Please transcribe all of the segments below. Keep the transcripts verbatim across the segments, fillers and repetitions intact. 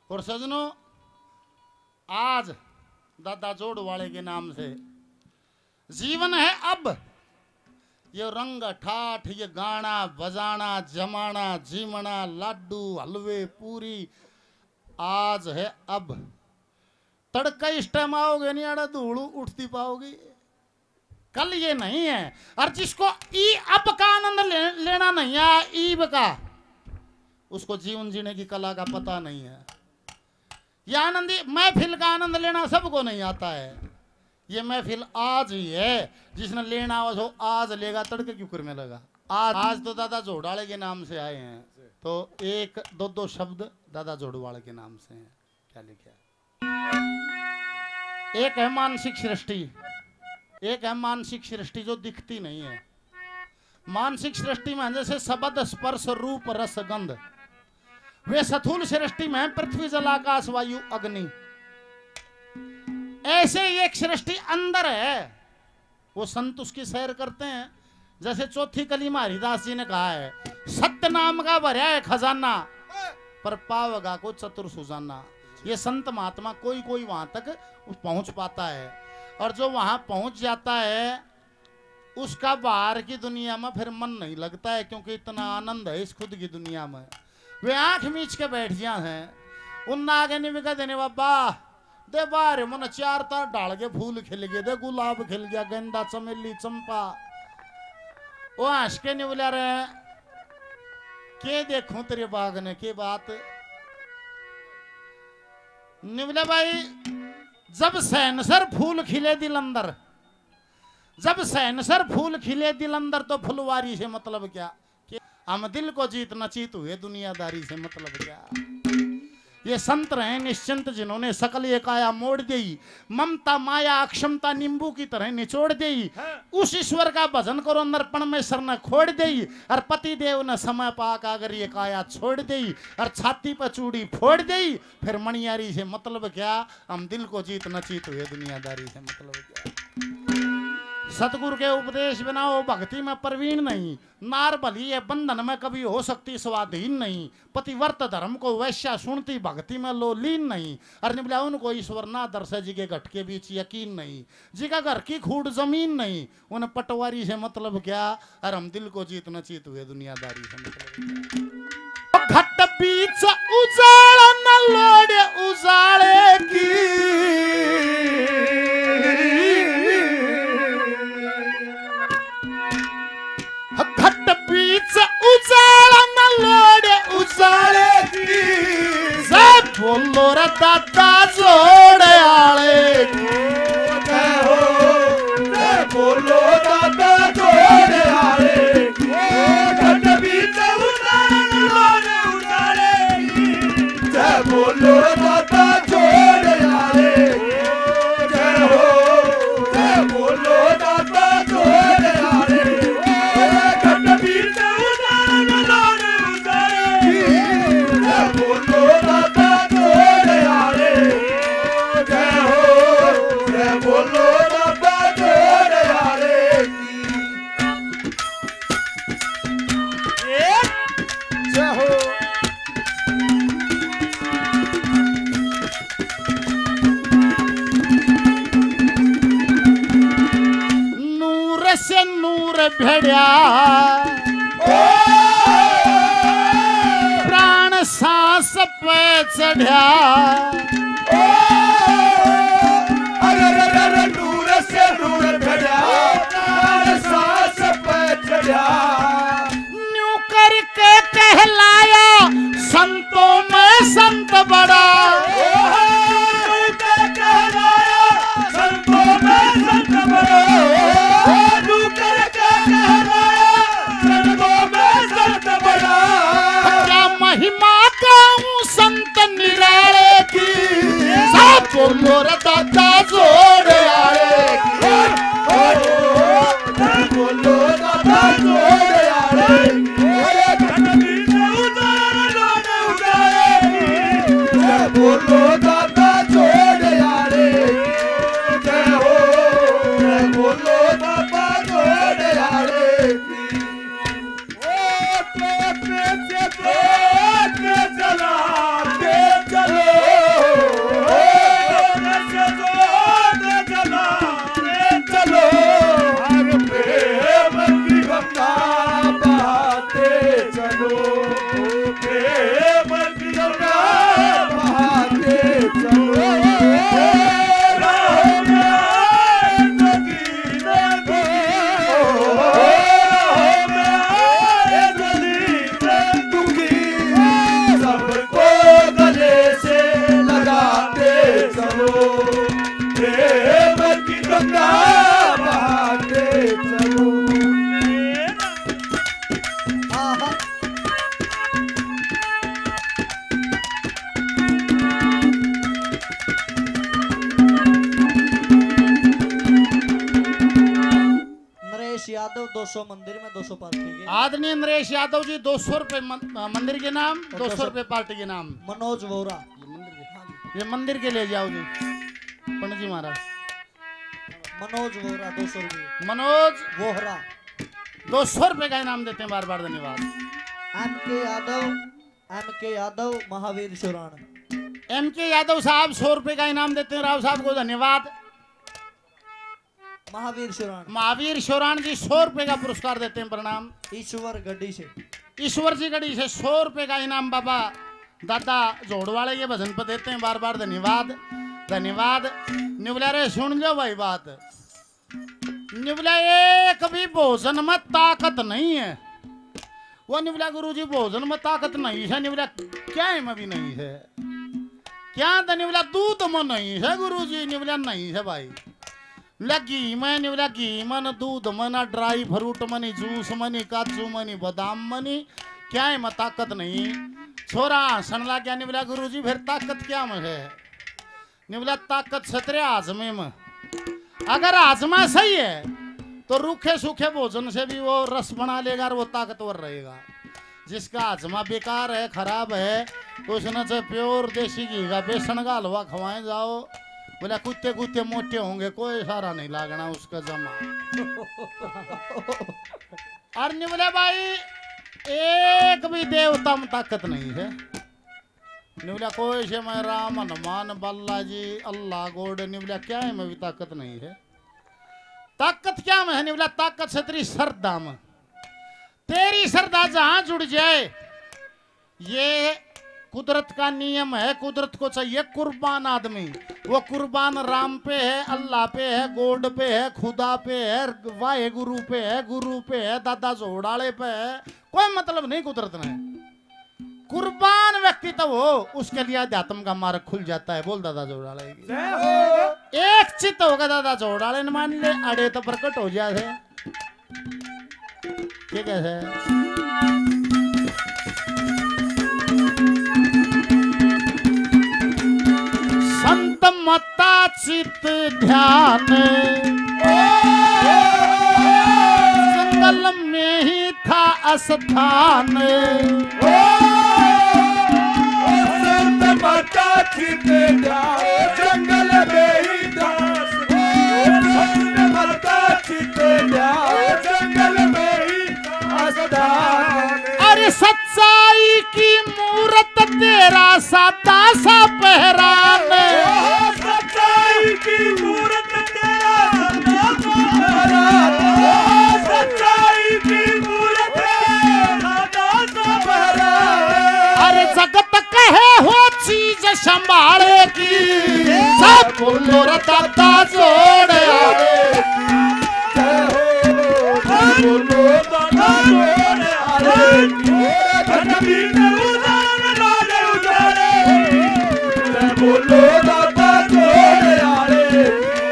और सजनों, आज दादा जोड़ वाले के नाम से जीवन है अब। ये रंग ठाठ, ये गाना बजाना, जमाना जीवना, लाडू हलवे पूरी, आज है अब। तड़का इस टाइम आओगे नहीं, आड़ा धूल उठती पाओगी, कल ये नहीं है। और जिसको ई अब का आनंद ले, लेना नहीं है, ईब का, उसको जीवन जीने की कला का पता नहीं है। ये आनंदी महफिल का आनंद लेना सबको नहीं आता है। ये महफिल आज ही है, जिसने लेना हो आज लेगा, तड़के क्यों कर में लगा। आज आज तो दादा जोड़वाले के नाम से आए हैं, तो एक दो दो शब्द दादा जोड़वाले के नाम से हैं। क्या लिखा? एक है मानसिक सृष्टि, एक है मानसिक सृष्टि जो दिखती नहीं है। मानसिक सृष्टि में जैसे शब्द स्पर्श रूप रस गंध, वे स्थूल सृष्टि में पृथ्वी जल आकाश वायु अग्नि। ऐसे एक सृष्टि अंदर है, वो संत उसकी सैर करते हैं। जैसे चौथी कली में हरिदास जी ने कहा है, सत्य नाम का भरा है खजाना, पर पावगा को चतुर सुजाना। ये संत महात्मा कोई कोई वहां तक पहुंच पाता है, और जो वहां पहुंच जाता है उसका बाहर की दुनिया में फिर मन नहीं लगता है, क्योंकि इतना आनंद है इस खुद की दुनिया में। वे आंख मीच के बैठ जा हैं, उन आगे निविका देने बाबा दे बारे मन चार तार डाल के फूल खिल गए, दे गुलाब खिल गया, गेंदा चमेली चंपा। वो हंस के निवला रहे, के देखूं तेरे बाग ने, के बात निवला भाई। जब सैनसर फूल खिले दिल अंदर, जब सैनसर फूल खिले दिल अंदर, तो फुलवारी से मतलब क्या? कि हम दिल को जीत न चीत हुए दुनियादारी से मतलब क्या? ये संत रहे निश्चिंत, जिन्होंने सकल ये काया मोड़ दी, ममता माया अक्षमता नींबू की तरह निचोड़ दी। उस ईश्वर का भजन करो, नरपण में सर न खोड़ दी, और पति देव न समय पाक अगर ये काया छोड़ दी, और छाती पर चूड़ी फोड़ दी। फिर मणियारी से मतलब क्या? हम दिल को जीत न चीत हुए दुनियादारी से मतलब क्या? सतगुरु के उपदेश बिना वो भक्ति में प्रवीण नहीं। नार भली है बंधन में कभी हो सकती स्वाधीन नहीं, पतिव्रत धर्म को वैश्या सुनती भक्ति में लोलीन नहीं। और निबला उनको ईश्वर ना दर्शे, जी के घट के बीच यकीन नहीं, जी का घर की खूड जमीन नहीं। उन पटवारी से मतलब क्या? और हम दिल को जीत न चीत हुए दुनियादारी से मतलब क्या? घट बीच उजाड़ न लोड़े उजाड़े की, घट बीच उजाड़ न लोड़े उजाड़े की, सब बोलो रे दादा जोड़े आले की। बोलो दादा जोड़े आले की, घट बीच उजाड़ न लोड़े उजाड़े की। जय बोलो दादा जोड़े आले की, जय हो जय बोलो दादा जोड़े आले की। घट बीच उजाड़ न लोड़े उजाड़े की, जय बोलो दादा जोड़े आले की। जय हो जय बोलो दादा जोड़े आले की। जय हो नूर से नूर भेड़िया, प्राण सांस पे चढ़िया। अरे अरे अरे नूर से नूर भेड़ा, सांस पे चढ़ा। न्यू करके कहलाया संतों में संत बड़ा। संतों में संत बड़ा, नू करके कहलाया संतों में संत बड़ा। क्या महिमा गाऊं संत निराले की, सब बोलो रे दादा जोड़े आले की। बोलो दादा जोड़े आले की, घट बीच उजाड़ लोड़े उजाड़े की। जय बोलो दादा जोड़े आले की, जय हो जय बोलो दादा जोड़े आले की। ओ तेज से तेज चला, तेज चलो यादव दो सौ मंदिर में दो सौ पार्टी के। आदरणीय नरेश यादव जी दो सौ रुपए मंदिर के नाम, दो सौ रुपए पार्टी के नाम। मनोज वोरा ये मंदिर के ले जाओ जी पंडित जी महाराज। मनोज वोरा दो सौ रुपये। मनोज वोहरा दो सौ रुपए का इनाम देते हैं, बार बार धन्यवाद। एम के यादव एम के यादव महावीर शोरान। एम के यादव साहब सौ रुपए का इनाम देते हैं, राव साहब को धन्यवाद। महावीर शोरान महावीर शोरान जी सौ रुपए का पुरस्कार देते हैं, प्रणाम। ईश्वर गड्डी से ईश्वर जी गढ़ी से सौ रुपए का इनाम बाबा दादा जोड़वाले के भजन पर देते हैं, बार बार धन्यवाद धन्यवाद। निवला रे सुन लो भाई बात, निवला एक भी भोजन में ताकत नहीं है। वो निवला गुरु जी भोजन में ताकत नहीं है, निवला क्या में भी नहीं है, क्या तो निवला दूध में नहीं है गुरु जी, निवला नहीं है भाई। घी में निवला घी मन दूध मन dry fruit money juice money काजू मनी बादाम मनी, क्या में ताकत नहीं। छोरा हंसन ला गया निवला गुरु जी, फिर ताकत क्या में है। निवला ताकत सतरे आजमे में, अगर आजमा सही है तो रूखे सूखे भोजन से भी वो रस बना लेगा और वो ताकतवर रहेगा। जिसका आजमा बेकार है खराब है, उसने से प्योर देसी घी का बेसन का हलवा खवाए जाओ, बोला कुत्ते कुत्ते मोटे होंगे, कोई सारा नहीं लागना उसका जमा। और निवले भाई एक भी देवता में ताकत नहीं है। निवला कोई से मैं राम हनुमान बालाजी अल्लाह गोड, निवला क्या है में भी ताकत नहीं है। ताकत क्या में है निवला, ताकत से तेरी श्रद्धा में, तेरी श्रद्धा जहां जुड़ जाए। ये कुदरत का नियम है, कुदरत को चाहिए कुर्बान आदमी। वो कुर्बान राम पे है, अल्लाह पे है, गोड पे है, खुदा पे है, वाहे गुरु पे है, गुरु पे है, दादा जोड़ाले पे है, कोई मतलब नहीं कुदरत ने। कुर्बान व्यक्ति तो वो, उसके लिए अध्यात्म का मार्ग खुल जाता है। बोल दादा जोड़ाले की एक चित्त होगा, दादा जोड़ाले ने मान ले अड़े तो प्रकट हो जाए। ठीक है संत मता चित ध्यान, जंगल में ही था स्थान। संत मता चित ध्यान, जंगल में ही था। संत मता चित ध्यान, जंगल में ही स्थान। अरे सच्चाई की मूरत तेरा सादा सा पहरान। सच्चाई की मूरत तेरा सादा सा पहरान। सच्चाई की मूरत तेरा सादा सा पहरान। अरे जगत कहे हो चीज संभाले की, सब बोलो रे दादा जोड़ आवे। बोलो दादा जोड़ आवे, धरती में उजान लाले उजारे। बोलो दादा जोड़ आवे,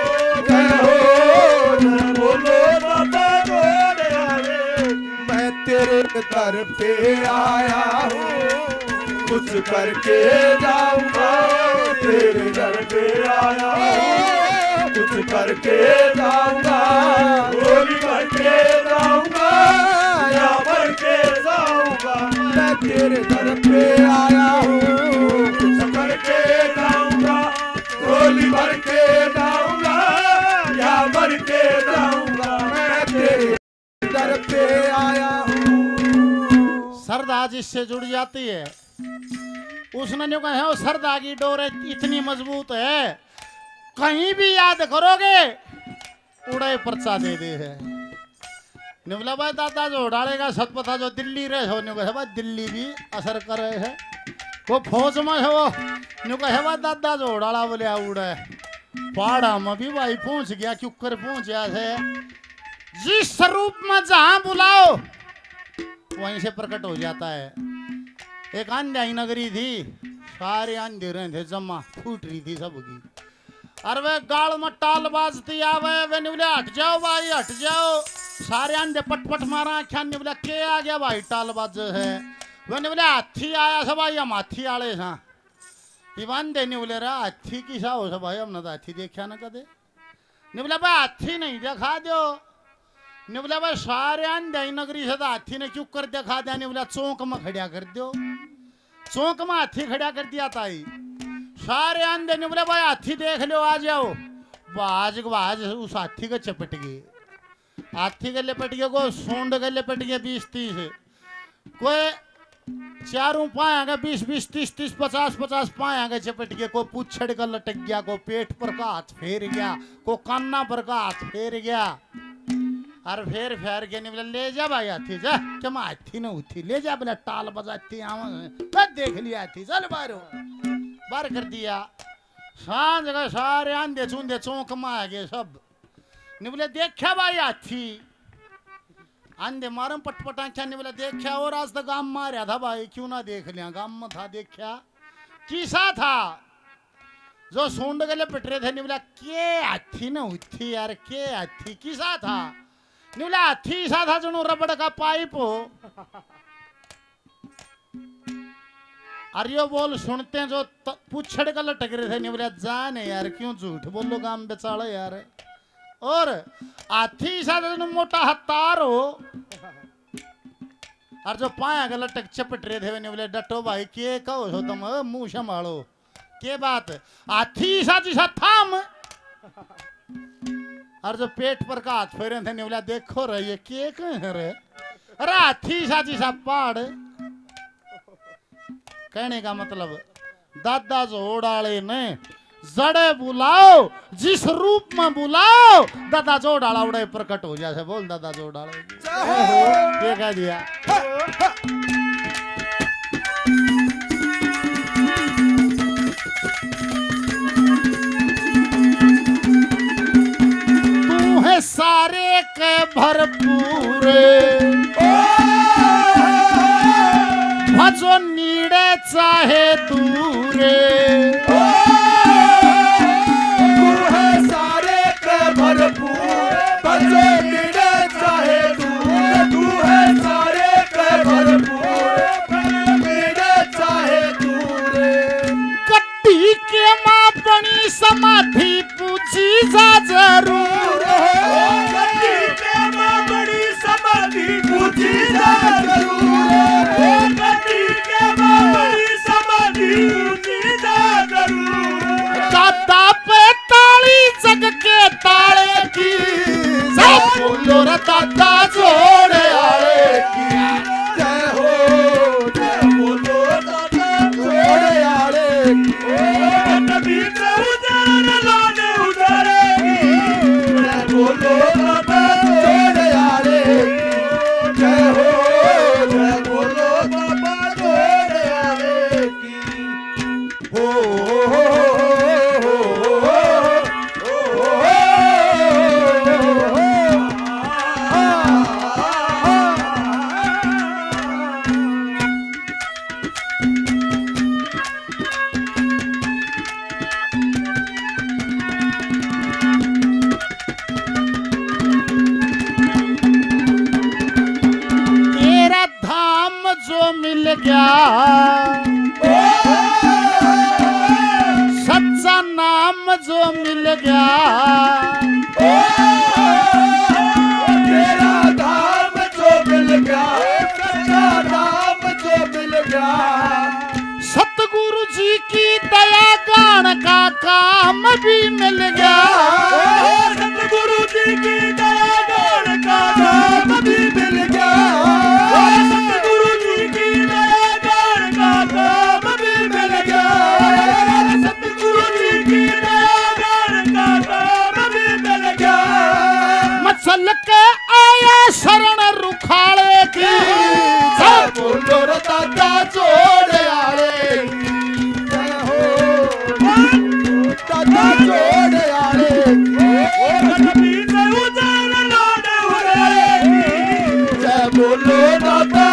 बोलो दादा जोड़ आवे। मैं तेरे दर पे आया हूँ, कुछ करके जाऊंगा। तेरे दर पे आया हूँ, कुछ करके जाऊंगा। गोली भर के जाऊंगा या भर के जाऊंगा। मैं तेरे दर पे आया हूँ, कुछ करके जाऊंगा। गोली भर के जाऊंगा या भर के जाऊंगा। मैं तेरे दर पे आया हूँ। श्रद्धा जिससे जुड़ जाती है, उसने जो कहा श्रद्धा की डोर इतनी मजबूत है, कहीं भी याद करोगे उड़े पर्चा दे दे है। निवला भाई दादा जो डालेगा सतपथा जो दिल्ली रहे हो, निवला भाई दिल्ली भी असर कर रहे है। वो फौज में है, वो निवला है भाई दादा जो डाला बोले उड़े पहाड़ा में भी भाई पहुंच गया, क्यों कर पहुंच गया है। जिस स्वरूप में जहां बुलाओ वहीं से प्रकट हो जाता है। एक अंध्याई नगरी थी, सारे अंधेरे थे जमा, फूट रही थी सबकी। अरे वे गाल में टाल बाजती आवे, वे निवले हट जाओ भाई हट जाओ। सारे अंधे पटपट मारा, क्या निवला के आ गया भाई टाल बाज है। वे निवले हाथी आया सब भाई, हम हाथी आले सा इवन दे निवले रहा हाथी की सा हो सब भाई, हमने तो हाथी देखा ना कदे। निवला भाई हाथी नहीं देखा दो। ने बोला भाई सारे आंधे नगरी से हाथी ने क्यों कर दिखा दिया, ने बोला चौक में खड़ा कर दो, चौक में हाथी खड़ा कर दिया ताई। सारे आंधे ने बोला भाई हाथी देख लो आ जाओ, बाज बाज उस हाथी को चपट गए, हाथी के लिपट गए, को सूंड के लिपट गए बीस तीस, कोई चारों पाएगा बीस बीस तीस तीस पचास पचास पाएगा चपट गए, को पुछड़ का लटक गया, को पेट पर का हाथ फेर गया, को कान्ना पर का हाथ फेर गया, और फेर फेर के नहीं बोला ले जा भाई हाथी जा, क्या मैं हाथी न उठी ले जा, बोला टाल बजाती आवाज देख लिया हाथी, चल बाहर बाहर कर दिया। सांझ का सारे आंधे चूंधे चौक में आ गए सब, नहीं बोले देखा भाई हाथी, आंधे मारम पटपटाख्या, नहीं बोला देखा, और आज तक गांव मारा था भाई, क्यों ना देख लिया, गांव में था देखा किसा था, जो सूंड गले पिट रहे थे, नहीं बोला के हाथी न उठी यार, के हाथी किसा था, नहीं बोला हाथी सा था जो रबड़ का पाइप हो। अरे बोल सुनते हैं जो पुछड़ का लटक रहे थे, नहीं बोला जाने यार क्यों झूठ बोलो गांव बेचाड़ा यार, और हाथी सा था जो मोटा हत्तार हो, और जो पाया का लटक चपट रहे थे, नहीं बोले डटो भाई के कहो सो तुम, मुंह संभालो के बात, हाथी सा जिसा थाम, और जो पेट पर का हाथ फेरे थे, नहीं बोला देखो रे ये के कह रे, अरे हाथी सा जिसा पहाड़, कहने का मतलब दादा जोड़ाले ने जड़े बुलाओ, जिस रूप में बुलाओ, दादा जोड़ाला उड़े प्रकट हो जाए, बोल दादा जोड़ाले ये कह दिया। तू है सारे के भरपूर, भजो नीड़े चाहे दूरे, तू है सारे के भरपूर, भजो नीड़े चाहे दूरे, तू है सारे के भरपूर, नीड़े चाहे दूरे, कट्टी के माँ बनी समाधि पूछी जा जरूर, कट्टी के माँ बड़ी समाधि पूछी जा जरूर, कट्टी के माँ बड़ी समाधि पूछी जा जरूर, दादा पे ताली जग के ताले की, सब बोलो रे दादा जोड़े आले की, जय हो जय बोलो दादा जोड़े आले की, नबी से उजारे लाने उजारेगी, जय बोलो दादा जोड़े आले की, जय हो जय बोलो दादा जोड़े आले की, हो हो तेरा धाम जो मिल गया, सच्चा नाम जो मिल गया, तेरा धाम जो मिल गया, सच्चा नाम जो मिल गया, सतगुरु जी की दया गान का काम भी मिल गया, सतगुरु जी की दया गान का काम भी मिल गया, सतगुरु जी की दया गान का काम भी मिल गया, सतगुरु जी की दया गान का काम भी मिल गया, मसल के आया शरण रुखाड़े की, जय बोलो रे दादा जोड़े आले की, जय हो दादा जोड़े आले की, नबी से उजारे लाने उजारेगी, जय बोलो दादा